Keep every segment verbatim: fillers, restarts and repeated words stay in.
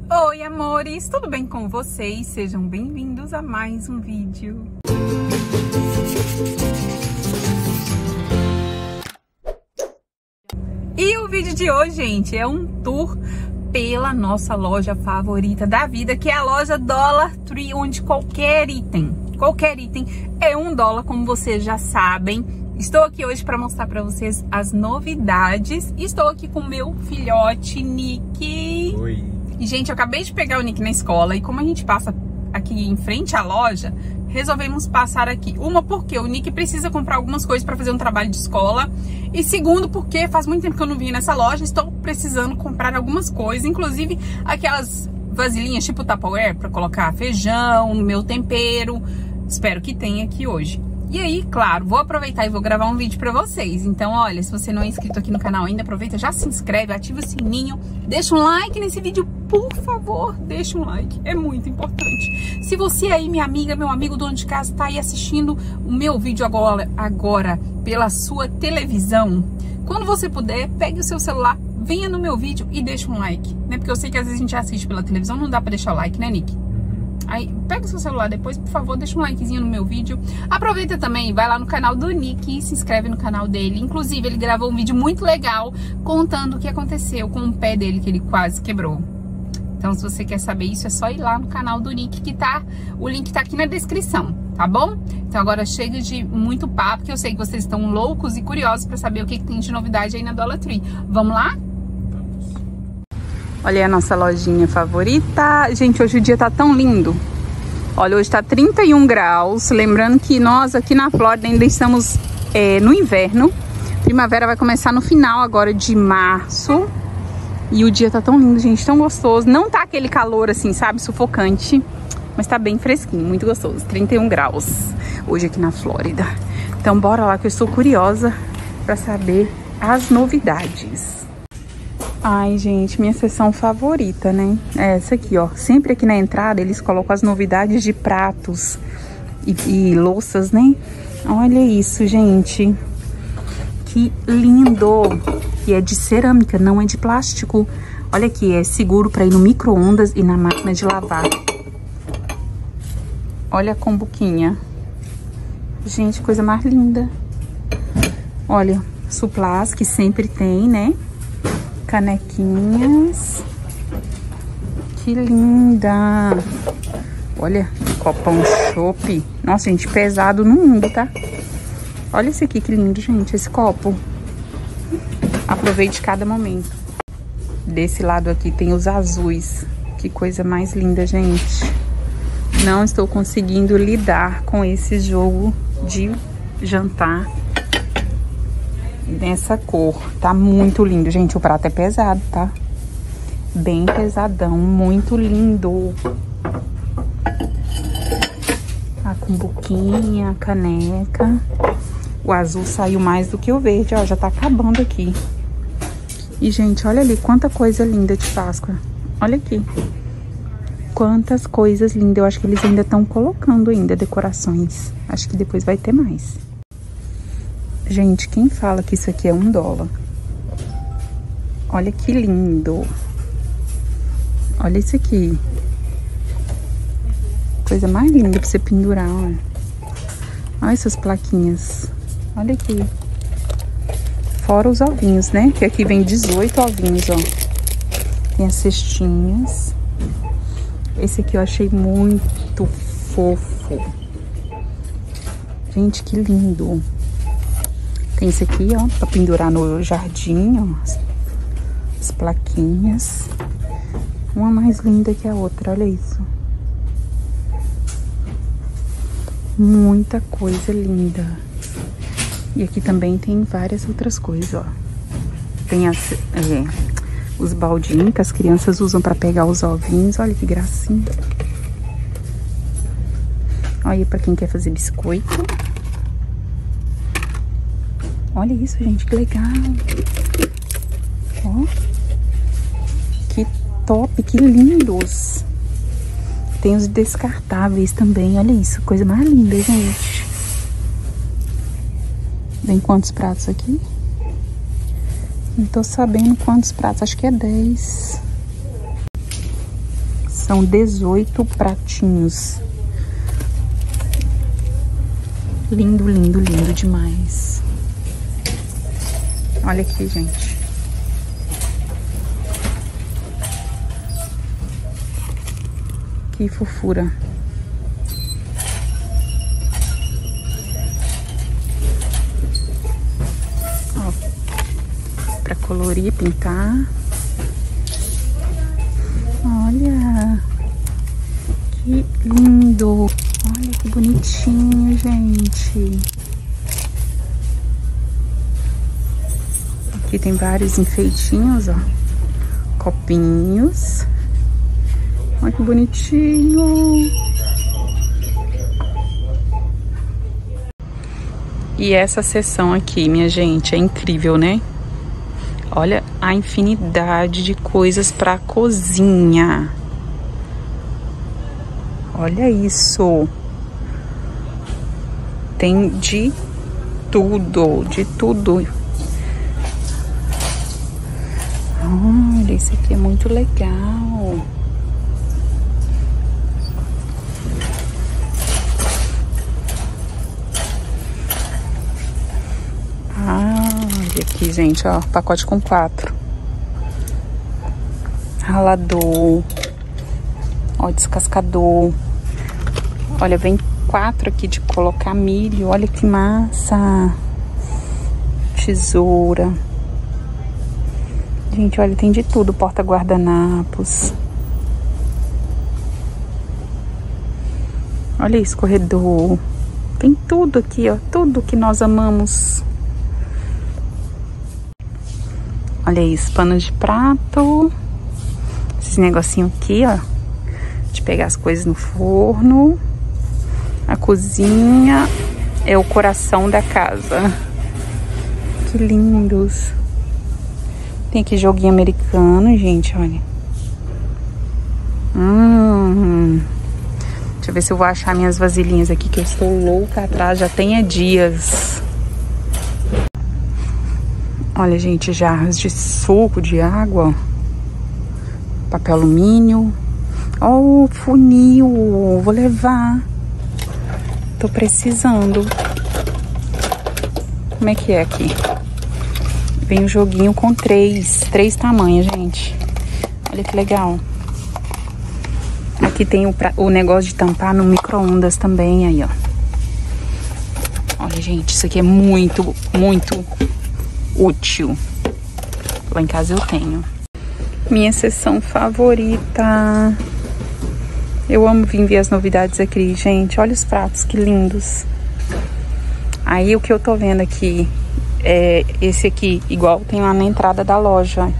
Oi, amores! Tudo bem com vocês? Sejam bem-vindos a mais um vídeo. E o vídeo de hoje, gente, é um tour pela nossa loja favorita da vida, que é a loja Dollar Tree, onde qualquer item, qualquer item é um dólar, como vocês já sabem. Estou aqui hoje para mostrar para vocês as novidades. Estou aqui com o meu filhote, Nick. Oi. E, gente, eu acabei de pegar o Nick na escola e como a gente passa aqui em frente à loja, resolvemos passar aqui. Uma, porque o Nick precisa comprar algumas coisas para fazer um trabalho de escola. E segundo, porque faz muito tempo que eu não vim nessa loja, estou precisando comprar algumas coisas, inclusive aquelas vasilhinhas tipo Tupperware para colocar feijão, meu tempero. Espero que tenha aqui hoje. E aí, claro, vou aproveitar e vou gravar um vídeo pra vocês. Então, olha, se você não é inscrito aqui no canal ainda, aproveita, já se inscreve, ativa o sininho, deixa um like nesse vídeo, por favor, deixa um like, é muito importante. Se você aí, minha amiga, meu amigo dono de casa, tá aí assistindo o meu vídeo agora, agora pela sua televisão, quando você puder, pegue o seu celular, venha no meu vídeo e deixa um like, né? Porque eu sei que às vezes a gente assiste pela televisão, não dá pra deixar o like, né, Nick? Aí, pega o seu celular depois, por favor, deixa um likezinho no meu vídeo. Aproveita também, vai lá no canal do Nick e se inscreve no canal dele. Inclusive, ele gravou um vídeo muito legal contando o que aconteceu com o pé dele, que ele quase quebrou. Então, se você quer saber isso, é só ir lá no canal do Nick, que tá... O link tá aqui na descrição, tá bom? Então, agora chega de muito papo, que eu sei que vocês estão loucos e curiosos pra saber o que, que tem de novidade aí na Dollar Tree. Vamos lá? Olha aí a nossa lojinha favorita. Gente, hoje o dia tá tão lindo. Olha, hoje tá trinta e um graus. Lembrando que nós aqui na Flórida ainda estamos é, no inverno. Primavera vai começar no final agora de março. E o dia tá tão lindo, gente, tão gostoso. Não tá aquele calor assim, sabe, sufocante. Mas tá bem fresquinho, muito gostoso. trinta e um graus hoje aqui na Flórida. Então bora lá que eu estou curiosa pra saber as novidades. Ai, gente, minha seção favorita, né? É essa aqui, ó. Sempre aqui na entrada eles colocam as novidades de pratos e, e louças, né? Olha isso, gente. Que lindo! E é de cerâmica, não é de plástico. Olha aqui, é seguro para ir no micro-ondas e na máquina de lavar. Olha a combuquinha. Gente, coisa mais linda. Olha, suplás que sempre tem, né? Canequinhas. Que linda. Olha, copão chopp. Nossa, gente, pesado no mundo, tá? Olha esse aqui, que lindo, gente, esse copo. Aproveite cada momento. Desse lado aqui tem os azuis. Que coisa mais linda, gente. Não estou conseguindo lidar com esse jogo de jantar nessa cor. Tá muito lindo, gente. O prato é pesado, tá? Bem pesadão, muito lindo. A cumbuquinha, a caneca. O azul saiu mais do que o verde, ó. Já tá acabando aqui. E, gente, olha ali quanta coisa linda de Páscoa. Olha aqui. Quantas coisas lindas. Eu acho que eles ainda estão colocando ainda decorações. Acho que depois vai ter mais. Gente, quem fala que isso aqui é um dólar? Olha que lindo. Olha isso aqui. Coisa mais linda pra você pendurar, ó. Olha essas plaquinhas. Olha aqui. Fora os ovinhos, né? Que aqui vem dezoito ovinhos, ó. Tem as cestinhas. Esse aqui eu achei muito fofo. Gente, que lindo. Tem esse aqui, ó, pra pendurar no jardim, ó. As, as plaquinhas. Uma mais linda que a outra, olha isso. Muita coisa linda. E aqui também tem várias outras coisas, ó. Tem as, é, os baldinhos que as crianças usam pra pegar os ovinhos. Olha que gracinha. Olha pra quem quer fazer biscoito. Olha isso, gente, que legal. Ó. Que top, que lindos. Tem os descartáveis também, olha isso, coisa mais linda, gente. Vem quantos pratos aqui? Não tô sabendo quantos pratos, acho que é dez. São dezoito pratinhos. Lindo, lindo, lindo demais. Olha aqui, gente. Que fofura. Ó, pra colorir, pintar. Olha. Que lindo. Olha que bonitinho, gente. Aqui tem vários enfeitinhos, ó. Copinhos. Olha que bonitinho. E essa seção aqui, minha gente, é incrível, né? Olha a infinidade de coisas pra cozinha. Olha isso. Tem de tudo, de tudo. Olha, isso aqui é muito legal. Ah, olha aqui, gente, ó, pacote com quatro. Ralador. Ó, descascador. Olha, vem quatro aqui de colocar milho. Olha que massa. Tesoura. Gente, olha, tem de tudo. Porta-guardanapos. Olha isso, corredor. Tem tudo aqui, ó. Tudo que nós amamos. Olha isso, pano de prato. Esse negocinho aqui, ó. De pegar as coisas no forno. A cozinha é o coração da casa. Que lindos. Tem aqui joguinho americano, gente, olha. Hum. Deixa eu ver se eu vou achar minhas vasilhinhas aqui, que eu estou louca atrás, já tem há dias. Olha, gente, jarras de suco, de água, ó. Papel alumínio. Ó, oh, funil, vou levar. Tô precisando. Como é que é aqui? Vem um joguinho com três, três tamanhos, gente. Olha que legal. Aqui tem o, pra, o negócio de tampar no micro-ondas também, aí, ó. Olha, gente, isso aqui é muito, muito útil. Lá em casa eu tenho. Minha seção favorita. Eu amo vir ver as novidades aqui, gente. Olha os pratos, que lindos. Aí o que eu tô vendo aqui é esse aqui, igual tem lá na entrada da loja.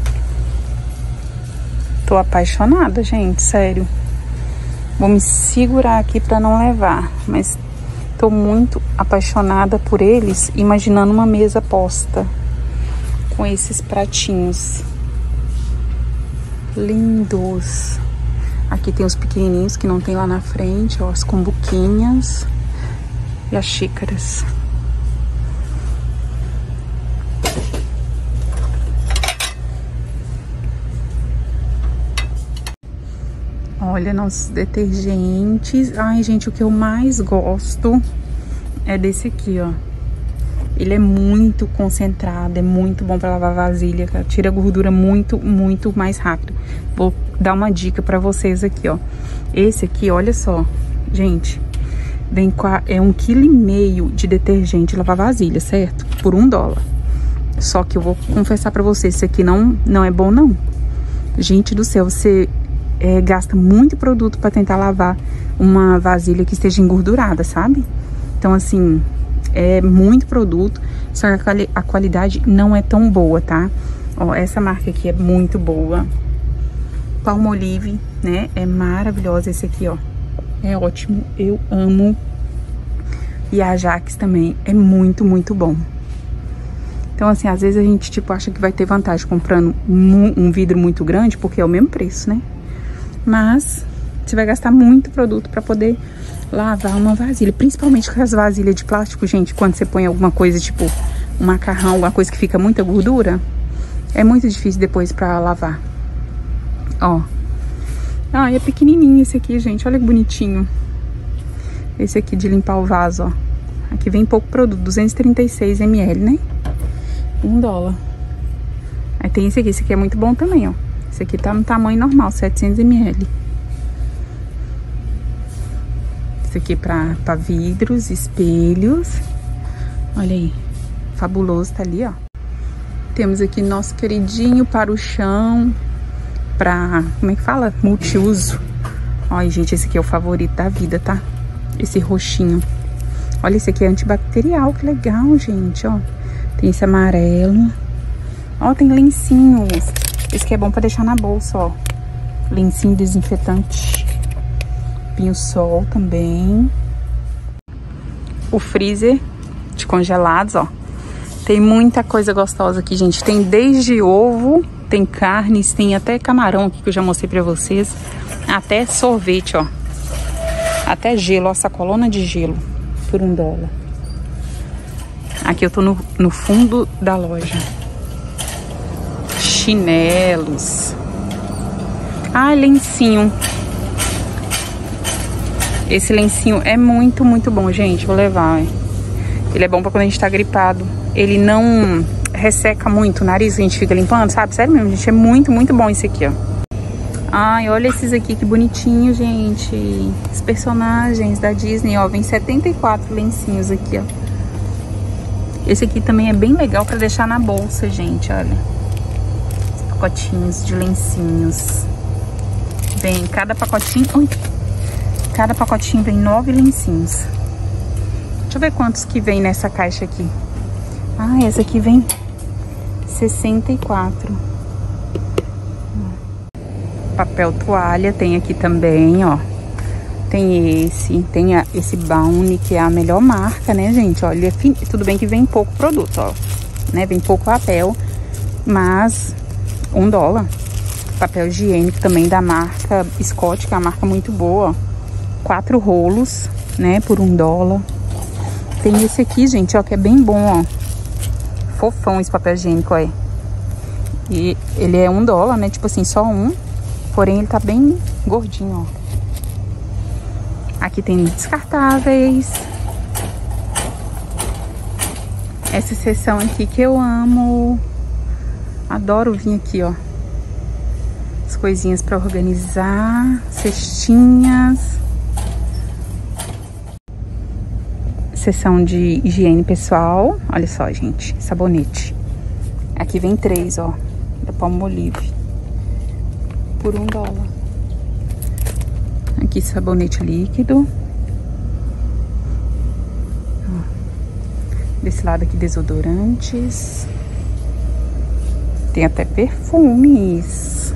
Tô apaixonada, gente, sério. Vou me segurar aqui pra não levar, mas tô muito apaixonada por eles, imaginando uma mesa posta com esses pratinhos. Lindos. Aqui tem os pequenininhos que não tem lá na frente, ó, as cumbuquinhas e as xícaras. Olha, nossos detergentes. Ai, gente, o que eu mais gosto é desse aqui, ó. Ele é muito concentrado, é muito bom pra lavar vasilha, cara. Tira a gordura muito, muito mais rápido. Vou dar uma dica pra vocês aqui, ó. Esse aqui, olha só, gente, vem com a, é um quilo e meio de detergente lavar vasilha, certo? Por um dólar. Só que eu vou confessar pra vocês, esse aqui não, não é bom, não. Gente do céu, você é, gasta muito produto pra tentar lavar uma vasilha que esteja engordurada, sabe? Então, assim, é muito produto, só que a qualidade não é tão boa, tá? Ó, essa marca aqui é muito boa. Palmolive, né? É maravilhosa esse aqui, ó. É ótimo, eu amo. E a Ajax também é muito, muito bom. Então, assim, às vezes a gente, tipo, acha que vai ter vantagem comprando um, um vidro muito grande, porque é o mesmo preço, né? Mas você vai gastar muito produto pra poder lavar uma vasilha. Principalmente com as vasilhas de plástico, gente, quando você põe alguma coisa, tipo, um macarrão, alguma coisa que fica muita gordura, é muito difícil depois pra lavar. Ó, Ah, é pequenininho esse aqui, gente. Olha que bonitinho. Esse aqui de limpar o vaso, ó. Aqui vem pouco produto, duzentos e trinta e seis mililitros, né? Um dólar. Aí tem esse aqui, esse aqui é muito bom também, ó. Esse aqui tá no tamanho normal, setecentos mililitros. Esse aqui pra, pra vidros, espelhos. Olha aí. Fabuloso, tá ali, ó. Temos aqui nosso queridinho para o chão. Pra, como é que fala? Multiuso. Olha, gente, esse aqui é o favorito da vida, tá? Esse roxinho. Olha, esse aqui é antibacterial, que legal, gente, ó. Tem esse amarelo. Ó, tem lencinhos. Esse aqui é bom pra deixar na bolsa, ó. Lencinho desinfetante. Pinho-sol também. O freezer de congelados, ó. Tem muita coisa gostosa aqui, gente. Tem desde ovo, tem carnes, tem até camarão aqui que eu já mostrei pra vocês. Até sorvete, ó. Até gelo, ó, sacolona de gelo. Por um dólar. Aqui eu tô no, no fundo da loja. Chinelos. Ah, lencinho. Esse lencinho é muito, muito bom, gente. Vou levar, ó. Ele é bom pra quando a gente tá gripado. Ele não resseca muito o nariz, a gente fica limpando, sabe? Sério mesmo, gente. É muito, muito bom esse aqui, ó. Ai, olha esses aqui, que bonitinho, gente. Os personagens da Disney, ó. Vem setenta e quatro lencinhos aqui, ó. Esse aqui também é bem legal pra deixar na bolsa, gente, olha. Os pacotinhos de lencinhos. Vem cada pacotinho... Ui, cada pacotinho vem nove lencinhos. Deixa eu ver quantos que vem nessa caixa aqui. Ah, essa aqui vem sessenta e quatro. Papel toalha tem aqui também, ó. Tem esse, tem a, esse Bounty, que é a melhor marca, né, gente? Olha, é fin... tudo bem que vem pouco produto, ó. Né? Vem pouco papel, mas um dólar. Papel higiênico também da marca Scott, que é uma marca muito boa, ó. Quatro rolos, né, por um dólar. Tem esse aqui, gente, ó, que é bem bom, ó. Fofão esse papel higiênico, ó. E ele é um dólar, né, tipo assim, só um. Porém, ele tá bem gordinho, ó. Aqui tem descartáveis. Essa seção aqui que eu amo. Adoro vir aqui, ó. As coisinhas pra organizar. Cestinhas. Seção de higiene pessoal. Olha só, gente. Sabonete. Aqui vem três, ó. Da Palmolive. Por um dólar. Aqui sabonete líquido. Ó. Desse lado aqui desodorantes. Tem até perfumes.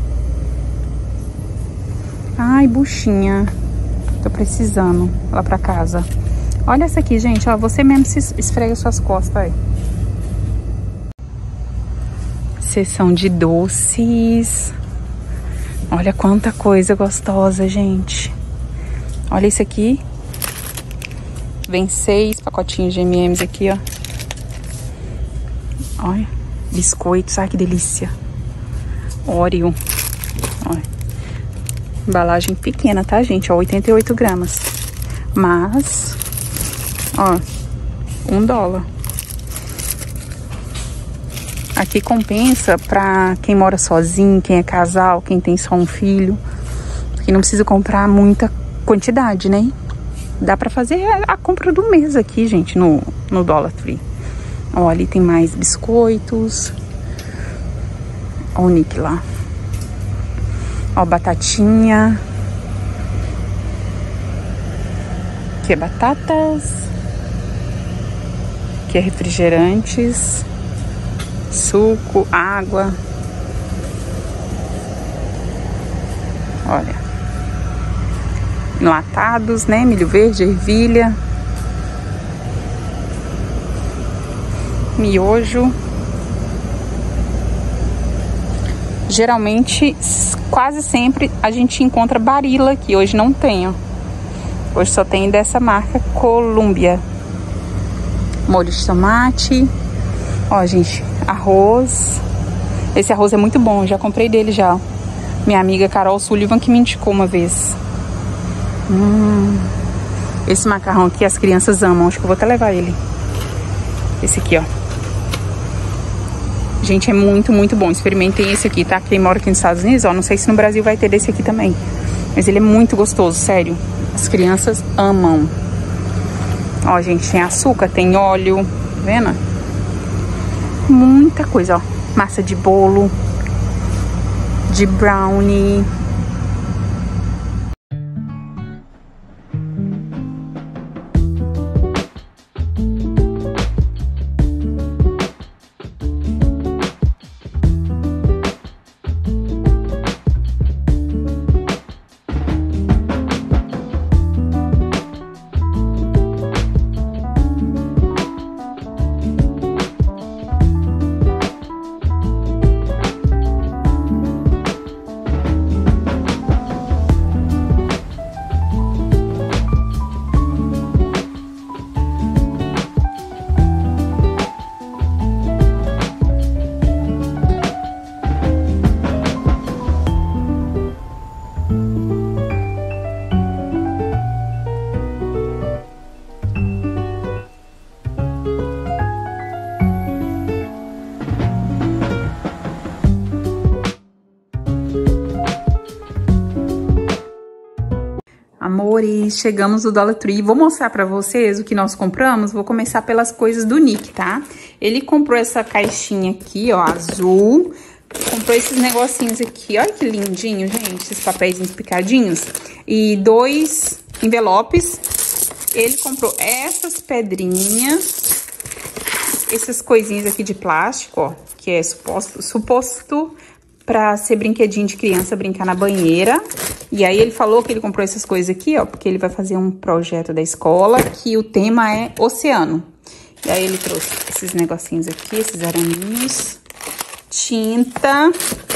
Ai, buchinha. Tô precisando lá pra casa. Olha essa aqui, gente, ó. Você mesmo se esfrega suas costas, aí. Seção de doces. Olha quanta coisa gostosa, gente. Olha isso aqui. Vem seis pacotinhos de M e M's aqui, ó. Olha. Biscoitos. Ai, que delícia. Oreo. Olha. Embalagem pequena, tá, gente? Ó, oitenta e oito gramas. Mas... ó, um dólar. Aqui compensa pra quem mora sozinho, quem é casal, quem tem só um filho. Que não precisa comprar muita quantidade, né? Dá pra fazer a compra do mês aqui, gente, no, no Dollar Tree. Ó, ali tem mais biscoitos. Ó o Nick lá. Ó, batatinha. Aqui é batatas. Aqui é refrigerantes. Suco, água. Olha. Enlatados, né? Milho verde, ervilha. Miojo. Geralmente, quase sempre, a gente encontra Barilla aqui. Hoje não tem, ó. Hoje só tem dessa marca Columbia. Molho de tomate. Ó, gente, arroz. Esse arroz é muito bom, já comprei dele já. Minha amiga Carol Sullivan que me indicou uma vez. Hum, esse macarrão aqui as crianças amam. Acho que eu vou até levar ele. Esse aqui, ó. Gente, é muito, muito bom. Experimentem esse aqui, tá? Quem mora aqui nos Estados Unidos, ó. Não sei se no Brasil vai ter desse aqui também. Mas ele é muito gostoso, sério. As crianças amam. Ó, gente, tem açúcar, tem óleo. Tá vendo? Muita coisa, ó. Massa de bolo. De brownie. Amores, chegamos no Dollar Tree. Vou mostrar pra vocês o que nós compramos. Vou começar pelas coisas do Nick, tá? Ele comprou essa caixinha aqui, ó, azul. Comprou esses negocinhos aqui. Olha que lindinho, gente. Esses papéis picadinhos. E dois envelopes. Ele comprou essas pedrinhas. Essas coisinhas aqui de plástico, ó. Que é suposto... suposto pra ser brinquedinho de criança, brincar na banheira. E aí ele falou que ele comprou essas coisas aqui, ó, porque ele vai fazer um projeto da escola, que o tema é oceano. E aí ele trouxe esses negocinhos aqui, esses araminhos, tinta,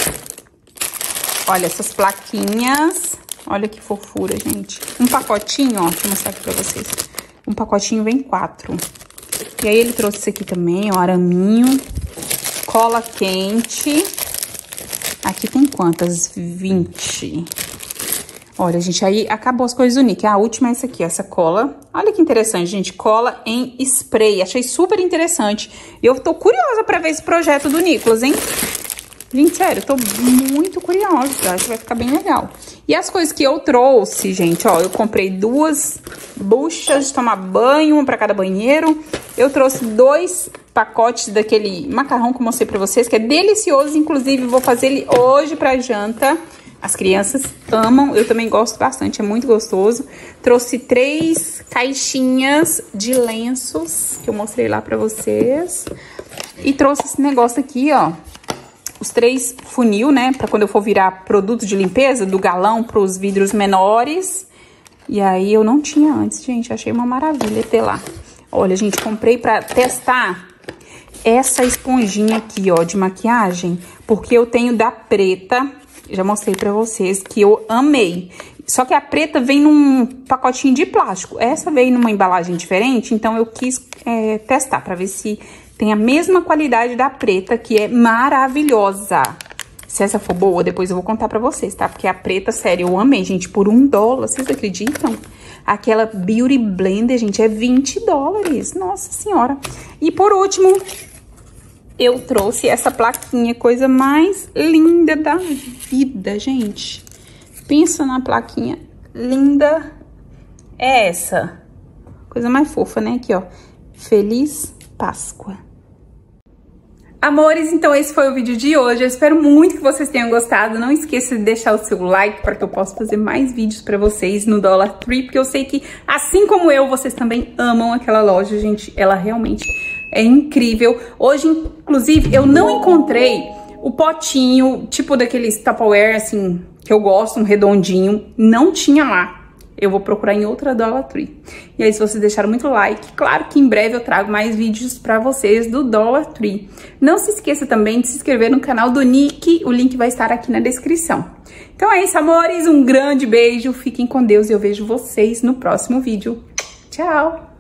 olha essas plaquinhas, olha que fofura, gente. Um pacotinho, ó, deixa eu mostrar aqui pra vocês. Um pacotinho vem quatro. E aí ele trouxe isso aqui também, ó, araminho, cola quente. Aqui tem quantas? vinte. Olha, gente, aí acabou as coisas do Nick. A última é essa aqui, essa cola. Olha que interessante, gente. Cola em spray. Achei super interessante. E eu tô curiosa pra ver esse projeto do Nicolas, hein? Gente, sério, eu tô muito curiosa. Acho que vai ficar bem legal. E as coisas que eu trouxe, gente, ó. Eu comprei duas buchas de tomar banho, uma pra cada banheiro. Eu trouxe dois pacotes daquele macarrão que eu mostrei pra vocês, que é delicioso. Inclusive, vou fazer ele hoje pra janta. As crianças amam, eu também gosto bastante, é muito gostoso. Trouxe três caixinhas de lenços, que eu mostrei lá pra vocês. E trouxe esse negócio aqui, ó. Os três funil, né, pra quando eu for virar produto de limpeza, do galão pros vidros menores. E aí eu não tinha antes, gente, achei uma maravilha ter lá. Olha, gente, comprei pra testar essa esponjinha aqui, ó, de maquiagem, porque eu tenho da Preta. Já mostrei pra vocês que eu amei. Só que a Preta vem num pacotinho de plástico. Essa veio numa embalagem diferente, então eu quis é, testar pra ver se tem a mesma qualidade da Preta, que é maravilhosa. Se essa for boa, depois eu vou contar pra vocês, tá? Porque a Preta, sério, eu amei, gente, por um dólar, vocês acreditam? Aquela Beauty Blender, gente, é vinte dólares. Nossa Senhora. E por último, eu trouxe essa plaquinha, coisa mais linda da vida, gente. Pensa na plaquinha linda. É essa. Coisa mais fofa, né? Aqui, ó. Feliz Páscoa. Amores, então esse foi o vídeo de hoje. Eu espero muito que vocês tenham gostado. Não esqueça de deixar o seu like para que eu possa fazer mais vídeos para vocês no Dollar Tree, porque eu sei que, assim como eu, vocês também amam aquela loja, gente. Ela realmente é incrível. Hoje, inclusive, eu não encontrei o potinho, tipo daqueles Tupperware, assim, que eu gosto, um redondinho. Não tinha lá. Eu vou procurar em outra Dollar Tree. E aí, se vocês deixaram muito like, claro que em breve eu trago mais vídeos pra vocês do Dollar Tree. Não se esqueça também de se inscrever no canal do Nick, o link vai estar aqui na descrição. Então é isso, amores, um grande beijo, fiquem com Deus e eu vejo vocês no próximo vídeo. Tchau!